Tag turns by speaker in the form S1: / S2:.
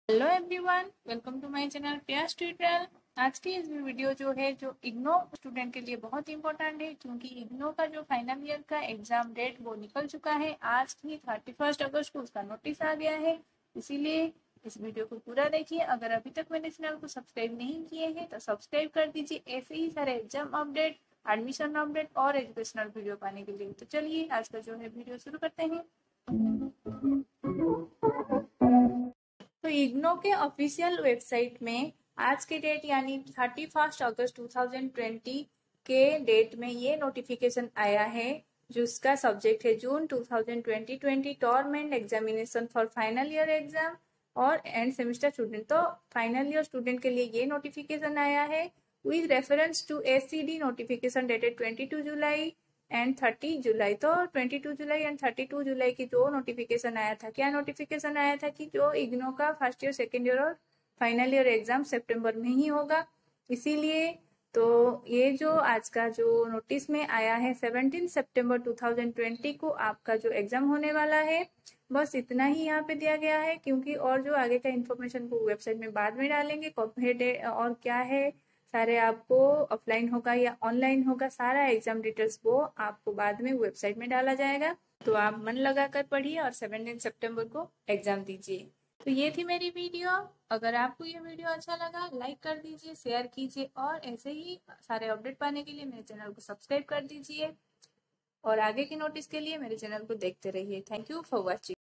S1: Hello everyone, welcome to my channel Priya tutorial. आज की इस वीडियो जो इग्नो स्टूडेंट के लिए बहुत इंपॉर्टेंट है, क्योंकि इग्नो का जो फाइनल ईयर का एग्जाम डेट वो निकल चुका है। आज ही 31 अगस्त को उसका नोटिस आ गया है, इसीलिए इस वीडियो को पूरा देखिए। अगर अभी तक मेरे चैनल को सब्सक्राइब नहीं किए हैं तो सब्सक्राइब कर दीजिए, ऐसे ही सारे एग्जाम अपडेट, एडमिशन अपडेट और एजुकेशनल वीडियो पाने के लिए। तो चलिए आज का जो है वीडियो शुरू करते हैं। तो इग्नो के ऑफिशियल वेबसाइट में आज के डेट यानी 31 अगस्त 2020 के डेट में ये नोटिफिकेशन आया है, जिसका सब्जेक्ट है June 2020 term end examination for final year exam और एंड सेमेस्टर स्टूडेंट। तो फाइनल ईयर स्टूडेंट के लिए ये नोटिफिकेशन आया है with reference to SCD notification dated 22 July and 30 July. तो 22 जुलाई एंड 32 जुलाई की जो नोटिफिकेशन आया था, क्या नोटिफिकेशन आया था कि जो इग्नो का फर्स्ट ईयर, सेकेंड ईयर और फाइनल ईयर एग्जाम सितंबर में ही होगा। इसीलिए तो ये जो आज का जो नोटिस में आया है 17 सितंबर 2020 को आपका जो एग्जाम होने वाला है, बस इतना ही यहाँ पे दिया गया है। क्योंकि और जो आगे का इन्फॉर्मेशन को वेबसाइट में बाद में डालेंगे, कब है और क्या है, सारे आपको ऑफलाइन होगा या ऑनलाइन होगा, सारा एग्जाम डिटेल्स वो आपको बाद में वेबसाइट में डाला जाएगा। तो आप मन लगाकर पढ़िए और 17 सितंबर को एग्जाम दीजिए। तो ये थी मेरी वीडियो। अगर आपको ये वीडियो अच्छा लगा, लाइक कर दीजिए, शेयर कीजिए और ऐसे ही सारे अपडेट पाने के लिए मेरे चैनल को सब्सक्राइब कर दीजिए और आगे के नोटिस के लिए मेरे चैनल को देखते रहिए। Thank you for watching.